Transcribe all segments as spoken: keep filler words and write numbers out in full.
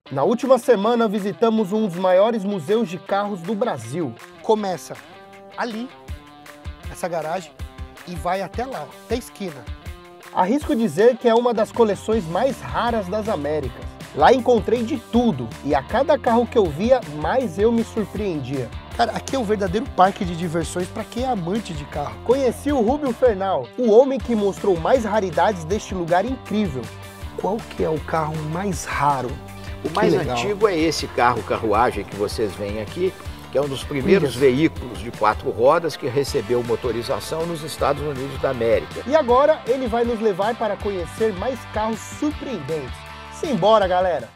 Na última semana visitamos um dos maiores museus de carros do Brasil. Começa ali, essa garagem, e vai até lá, ó, até a esquina. Arrisco dizer que é uma das coleções mais raras das Américas. Lá encontrei de tudo e a cada carro que eu via, mais eu me surpreendia. Cara, aqui é um verdadeiro parque de diversões para quem é amante de carro. Conheci o Rubio Fernal, o homem que mostrou mais raridades deste lugar incrível. Qual que é o carro mais raro? O mais antigo é esse carro carruagem que vocês veem aqui, que é um dos primeiros Isso. veículos de quatro rodas que recebeu motorização nos Estados Unidos da América. E agora ele vai nos levar para conhecer mais carros surpreendentes. Simbora, galera!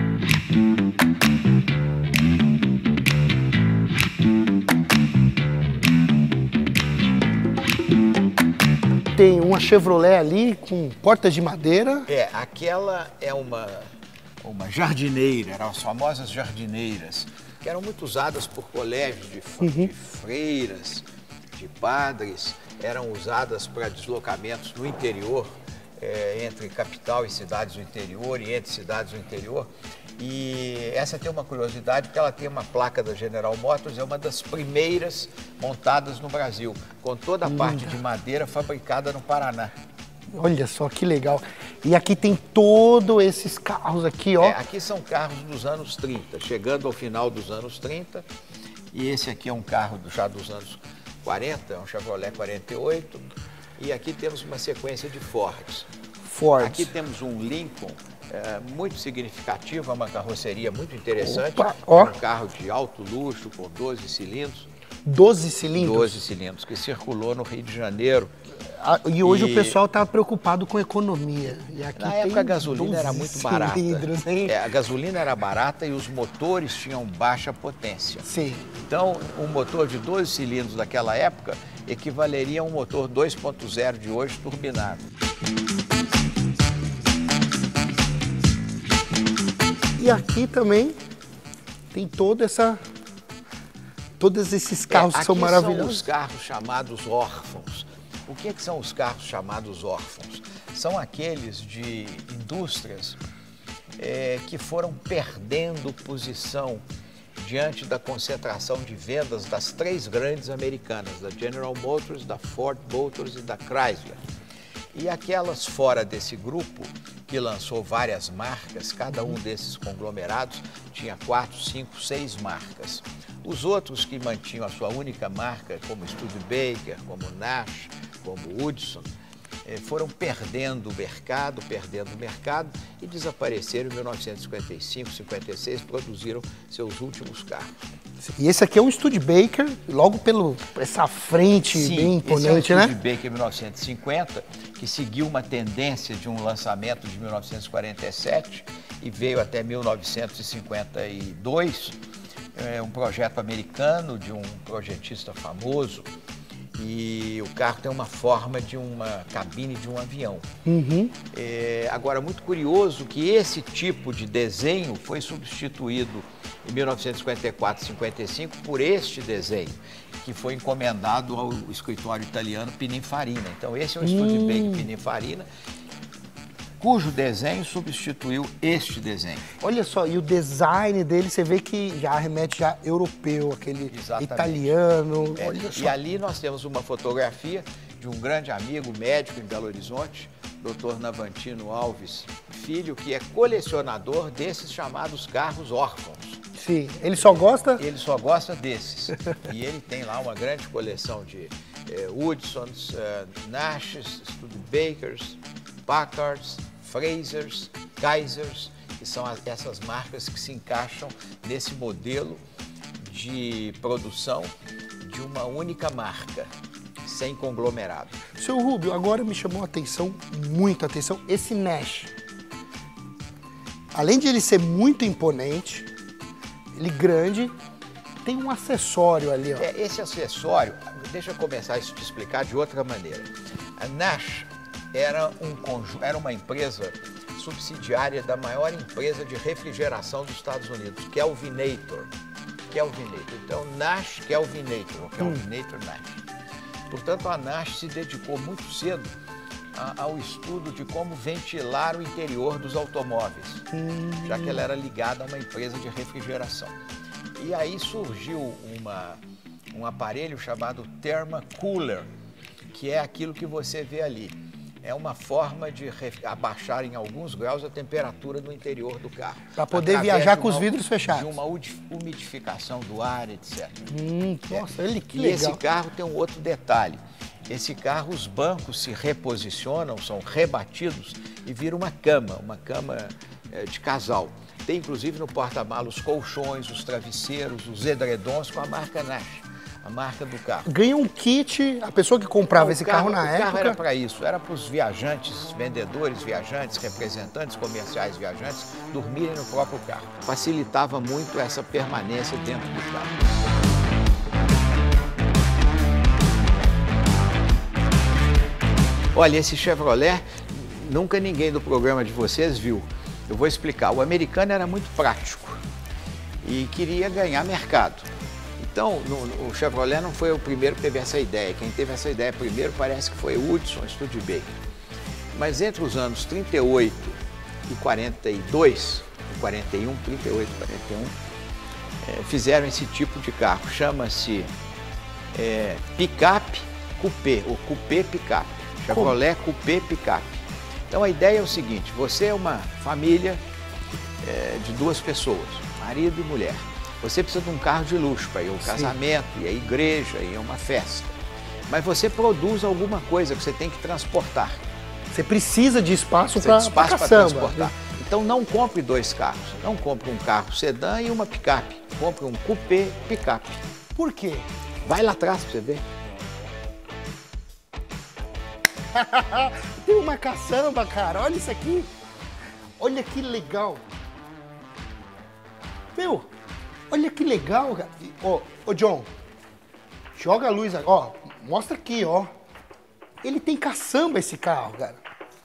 Tem uma Chevrolet ali com portas de madeira. É, aquela é uma, uma jardineira, eram as famosas jardineiras, que eram muito usadas por colégios de, uhum. de freiras, de padres, eram usadas para deslocamentos no interior, é, entre capital e cidades do interior e entre cidades do interior. E essa tem uma curiosidade, porque ela tem uma placa da General Motors, é uma das primeiras montadas no Brasil, com toda a Linda. parte de madeira fabricada no Paraná. Olha só que legal. E aqui tem todos esses carros aqui, ó. É, aqui são carros dos anos trinta, chegando ao final dos anos trinta. E esse aqui é um carro já dos anos quarenta, é um Chevrolet quarenta e oito. E aqui temos uma sequência de Fords. Fords. Aqui temos um Lincoln é, muito significativo, uma carroceria muito interessante. Opa, ó. Um carro de alto luxo com doze cilindros. doze cilindros? doze cilindros, que circulou no Rio de Janeiro. Ah, e hoje e... o pessoal está preocupado com economia. E aqui Na tem época a gasolina era muito barata. Hein? É, a gasolina era barata e os motores tinham baixa potência. Sim. Então, um motor de doze cilindros daquela época equivaleria a um motor dois ponto zero de hoje turbinado. E aqui também tem toda essa... Todos esses carros é, que são maravilhosos. São os carros chamados órfãos. O que, é que são os carros chamados órfãos? São aqueles de indústrias é, que foram perdendo posição diante da concentração de vendas das três grandes americanas, da General Motors, da Ford Motors e da Chrysler. E aquelas fora desse grupo, que lançou várias marcas, cada um desses conglomerados tinha quatro, cinco, seis marcas. Os outros que mantinham a sua única marca, como Studebaker, como Nash, como Hudson, foram perdendo o mercado, perdendo o mercado e desapareceram em mil novecentos e cinquenta e cinco, cinquenta e seis, produziram seus últimos carros. E esse aqui é um Studebaker, logo pelo essa frente Sim, bem imponente, esse é um né? Studebaker mil novecentos e cinquenta, que seguiu uma tendência de um lançamento de mil novecentos e quarenta e sete e veio até mil novecentos e cinquenta e dois, é um projeto americano de um projetista famoso. E o carro tem uma forma de uma cabine de um avião. Uhum. É, agora, muito curioso que esse tipo de desenho foi substituído em mil novecentos e cinquenta e quatro, cinquenta e cinco por este desenho, que foi encomendado ao escritório italiano Pininfarina. Então, esse é um Studebaker hum. Pininfarina, cujo desenho substituiu este desenho. Olha só, e o design dele, você vê que já remete já europeu, aquele Exatamente. italiano. É, olha só. E ali nós temos uma fotografia de um grande amigo médico em Belo Horizonte, doutor Navantino Alves Filho, que é colecionador desses chamados carros órfãos. Sim, ele só gosta? Ele só gosta desses. E ele tem lá uma grande coleção de eh, Hudsons, eh, Nashes, Studebakers, Packards, Frasers, Kaisers, que são as, essas marcas que se encaixam nesse modelo de produção de uma única marca, sem conglomerado. Seu Rubio, agora me chamou a atenção, muita atenção, esse Nash. Além de ele ser muito imponente, ele grande, tem um acessório ali, ó. É, esse acessório, deixa eu começar a te explicar de outra maneira. A Nash era, um, era uma empresa subsidiária da maior empresa de refrigeração dos Estados Unidos, Kelvinator. Kelvinator. Então, Nash Kelvinator, ou Kelvinator Nash. Portanto, a Nash se dedicou muito cedo a, ao estudo de como ventilar o interior dos automóveis, hum. já que ela era ligada a uma empresa de refrigeração. E aí surgiu uma, um aparelho chamado Thermacooler, que é aquilo que você vê ali. É uma forma de abaixar em alguns graus a temperatura no interior do carro. Para poder viajar com os vidros fechados. De uma umidificação do ar, etcétera. Hum, nossa, ele que e legal. esse carro tem um outro detalhe. Esse carro, os bancos se reposicionam, são rebatidos e vira uma cama, uma cama é, de casal. Tem inclusive no porta-malas os colchões, os travesseiros, os edredons com a marca Nash, a marca do carro. Ganha um kit, a pessoa que comprava Não, esse carro, carro na o época... O carro era para isso, era para os viajantes, vendedores viajantes, representantes comerciais viajantes, dormirem no próprio carro. Facilitava muito essa permanência dentro do carro. Olha, esse Chevrolet, nunca ninguém do programa de vocês viu. Eu vou explicar. O americano era muito prático e queria ganhar mercado. Então, no, o Chevrolet não foi o primeiro que teve essa ideia. Quem teve essa ideia primeiro parece que foi o Hudson Studebaker. Mas entre os anos trinta e oito e quarenta e dois, quarenta e um, trinta e oito, quarenta e um, é, fizeram esse tipo de carro. Chama-se é, picape coupé, ou coupé picape. Chevrolet Coupé Picape. Então a ideia é o seguinte, você é uma família é, de duas pessoas, marido e mulher. Você precisa de um carro de luxo para ir ao casamento, ir à igreja, ir a uma festa. Mas você produz alguma coisa que você tem que transportar. Você precisa de espaço para transportar. Então não compre dois carros. Não compre um carro sedã e uma picape. Compre um Coupé Picape. Por quê? Vai lá atrás para você ver. Tem uma caçamba, cara. Olha isso aqui. Olha que legal. Meu, olha que legal, cara. Ô, ô John, joga a luz aqui. Ó, mostra aqui, ó. Ele tem caçamba esse carro, cara.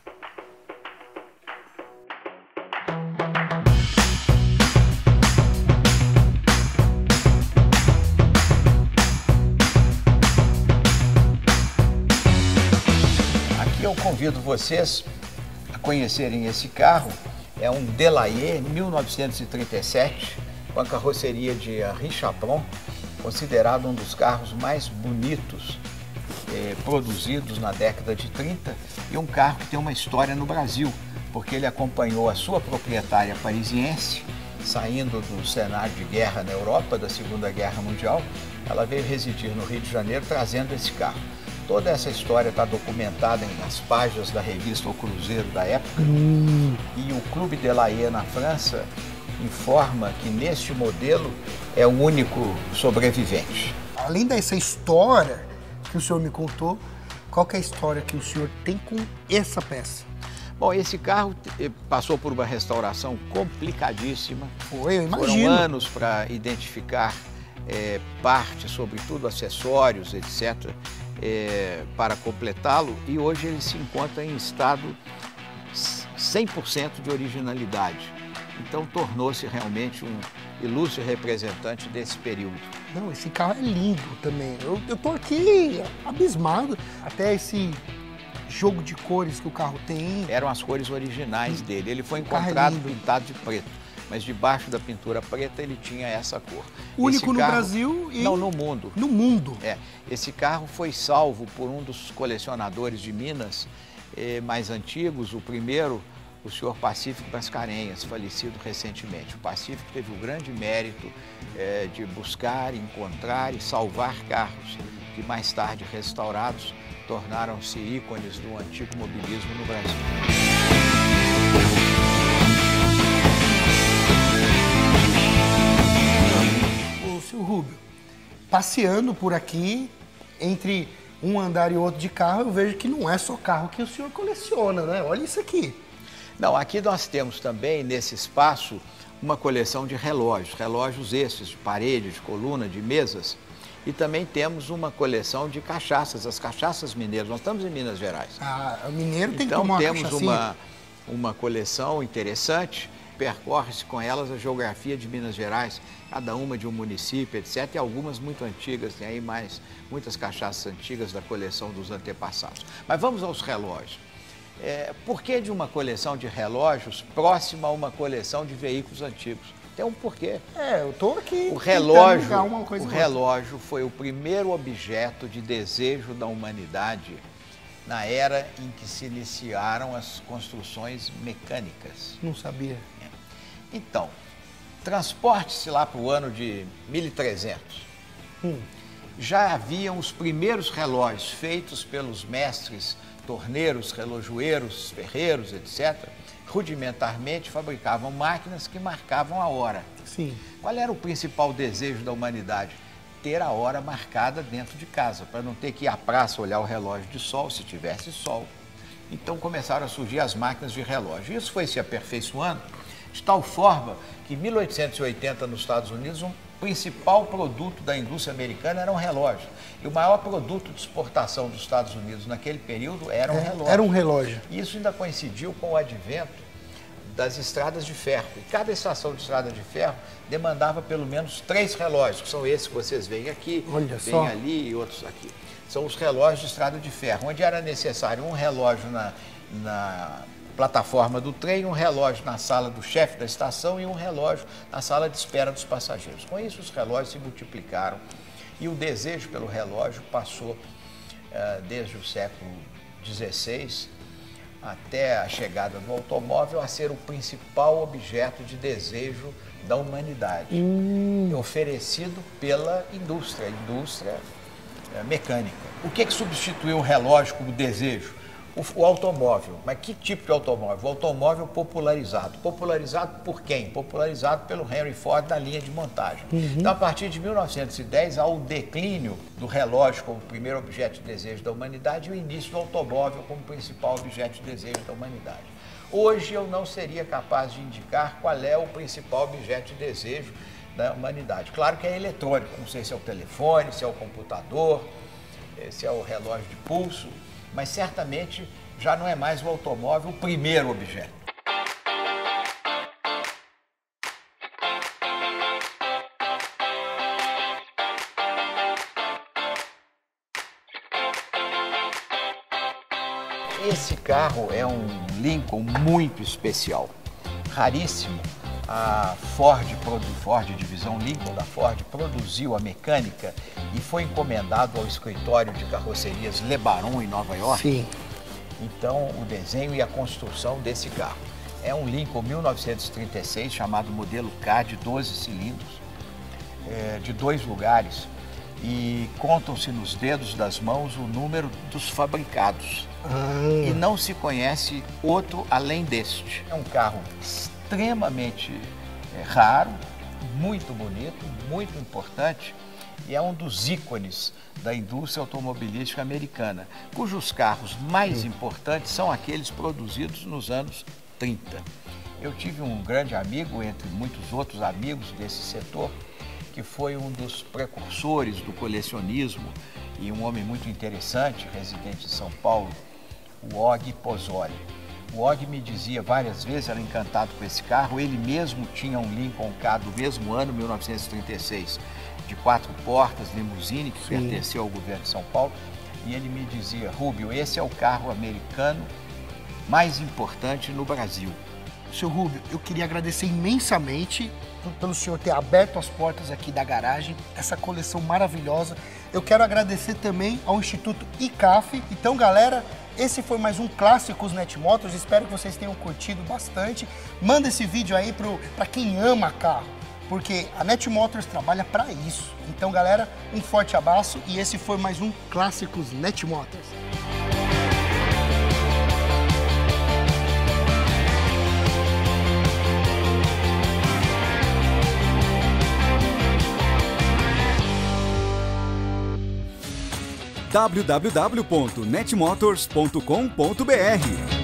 Eu convido vocês a conhecerem esse carro. É um Delahaye mil novecentos e trinta e sete, com a carroceria de Henri Chapron, considerado um dos carros mais bonitos eh, produzidos na década de trinta, e um carro que tem uma história no Brasil, porque ele acompanhou a sua proprietária parisiense, saindo do cenário de guerra na Europa, da Segunda Guerra Mundial. Ela veio residir no Rio de Janeiro trazendo esse carro. Toda essa história está documentada nas páginas da revista O Cruzeiro da época. Hum. E o Clube Delahaye na França informa que neste modelo é o único sobrevivente. Além dessa história que o senhor me contou, qual que é a história que o senhor tem com essa peça? Bom, esse carro passou por uma restauração complicadíssima. Foi, eu imagino. Foram anos para identificar é, partes, sobretudo acessórios, etcétera, É, para completá-lo, e hoje ele se encontra em estado cem por cento de originalidade. Então tornou-se realmente um ilustre representante desse período. Não, esse carro é lindo também. Eu, eu tô aqui abismado. Até esse jogo de cores que o carro tem. Eram as cores originais dele. Ele foi encontrado é pintado de preto, mas debaixo da pintura preta ele tinha essa cor. Único esse no carro... Brasil e... Não, no mundo. No mundo? É. Esse carro foi salvo por um dos colecionadores de Minas eh, mais antigos, o primeiro, o senhor Pacífico Mascarenhas, falecido recentemente. O Pacífico teve o grande mérito eh, de buscar, encontrar e salvar carros que mais tarde restaurados tornaram-se ícones do antigo mobilismo no Brasil. Seu Rubio, passeando por aqui, entre um andar e outro de carro, eu vejo que não é só carro que o senhor coleciona, né? Olha isso aqui. Não, aqui nós temos também, nesse espaço, uma coleção de relógios, relógios esses, de parede, de coluna, de mesas, e também temos uma coleção de cachaças, as cachaças mineiras. Nós estamos em Minas Gerais. Ah, o mineiro tem então, que tomar uma temos cachaçinha. uma, uma coleção interessante. Percorre-se com elas a geografia de Minas Gerais, cada uma de um município, etcétera, e algumas muito antigas, tem aí mais muitas cachaças antigas da coleção dos antepassados. Mas vamos aos relógios. É, por que de uma coleção de relógios próxima a uma coleção de veículos antigos? Tem um porquê. É, eu tô aqui. O relógio, ligar uma coisa o relógio foi o primeiro objeto de desejo da humanidade na era em que se iniciaram as construções mecânicas. Não sabia. Então, transporte-se lá para o ano de mil e trezentos. Hum. Já haviam os primeiros relógios feitos pelos mestres torneiros, relojoeiros, ferreiros, etcétera, rudimentarmente fabricavam máquinas que marcavam a hora. Sim. Qual era o principal desejo da humanidade? Ter a hora marcada dentro de casa, para não ter que ir à praça olhar o relógio de sol, se tivesse sol. Então começaram a surgir as máquinas de relógio. Isso foi se aperfeiçoando de tal forma que em mil oitocentos e oitenta, nos Estados Unidos, um principal produto da indústria americana era um relógio. E o maior produto de exportação dos Estados Unidos naquele período era um É, relógio. era um relógio. Isso ainda coincidiu com o advento das estradas de ferro. E cada estação de estrada de ferro demandava pelo menos três relógios, que são esses que vocês veem aqui, Olha veem só. ali e outros aqui. São os relógios de estrada de ferro, onde era necessário um relógio na, na plataforma do trem, um relógio na sala do chefe da estação e um relógio na sala de espera dos passageiros. Com isso, os relógios se multiplicaram e o desejo pelo relógio passou, uh, desde o século dezesseis até a chegada do automóvel, a ser o principal objeto de desejo da humanidade, hum. oferecido pela indústria, a indústria uh, mecânica. O que, que substituiu o relógio como desejo? O, o automóvel. Mas que tipo de automóvel? O automóvel popularizado. Popularizado por quem? Popularizado pelo Henry Ford na linha de montagem. Uhum. Então, a partir de mil novecentos e dez, há o declínio do relógio como primeiro objeto de desejo da humanidade e o início do automóvel como principal objeto de desejo da humanidade. Hoje, eu não seria capaz de indicar qual é o principal objeto de desejo da humanidade. Claro que é eletrônico. Não sei se é o telefone, se é o computador, se é o relógio de pulso, mas certamente já não é mais o automóvel o primeiro objeto. Esse carro é um Lincoln muito especial, raríssimo. A Ford, Ford, divisão Lincoln da Ford, produziu a mecânica e foi encomendado ao escritório de carrocerias Le Baron, em Nova York. Sim. Então, o desenho e a construção desse carro. É um Lincoln mil novecentos e trinta e seis, chamado modelo K, de doze cilindros, é, de dois lugares. E contam-se nos dedos das mãos o número dos fabricados. Ah. E não se conhece outro além deste. É um carro extremamente é, raro, muito bonito, muito importante e é um dos ícones da indústria automobilística americana, cujos carros mais importantes são aqueles produzidos nos anos trinta. Eu tive um grande amigo, entre muitos outros amigos desse setor, que foi um dos precursores do colecionismo e um homem muito interessante, residente em São Paulo, o Og Pozzoli. O Og me dizia várias vezes, era encantado com esse carro, ele mesmo tinha um Lincoln K do mesmo ano, mil novecentos e trinta e seis, de quatro portas, limusine, que Sim. pertenceu ao governo de São Paulo, e ele me dizia, Rubio, esse é o carro americano mais importante no Brasil. Seu Rubio, eu queria agradecer imensamente pelo senhor ter aberto as portas aqui da garagem, essa coleção maravilhosa. Eu quero agradecer também ao Instituto I C A F. Então, galera, esse foi mais um Clássicos Netmotors. Espero que vocês tenham curtido bastante. Manda esse vídeo aí para quem ama carro, porque a Netmotors trabalha para isso. Então, galera, um forte abraço e esse foi mais um Clássicos Netmotors. w w w ponto netmotors ponto com ponto b r.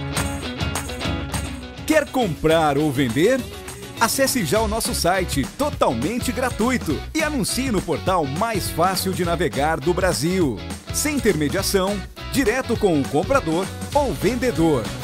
Quer comprar ou vender? Acesse já o nosso site totalmente gratuito e anuncie no portal mais fácil de navegar do Brasil. Sem intermediação, direto com o comprador ou vendedor.